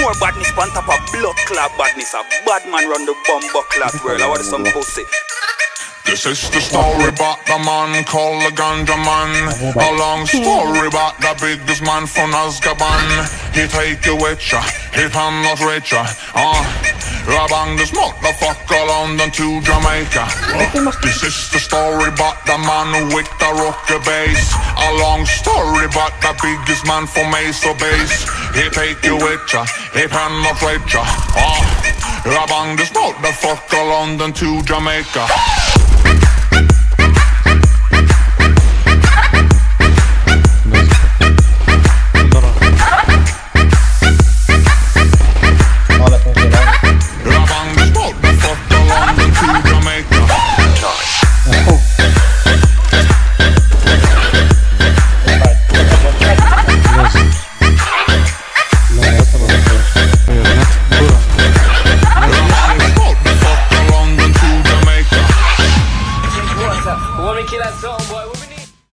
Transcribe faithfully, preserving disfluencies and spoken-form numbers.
More badness on top of blood clot badness. A bad man run the bumbo clot world. I want some pussy. This is the story about the man called the ganja man. A long story about the biggest man from Azkaban. He take you with ya, he penetrate ya. Uh, Rabang this motherfucker London to Jamaica. Uh, this is the story about the man with the rocker bass. A long story about the biggest man from Mesa Base. He take you with ya, he penetrate ya. Uh, Rabang this motherfucker London to Jamaica.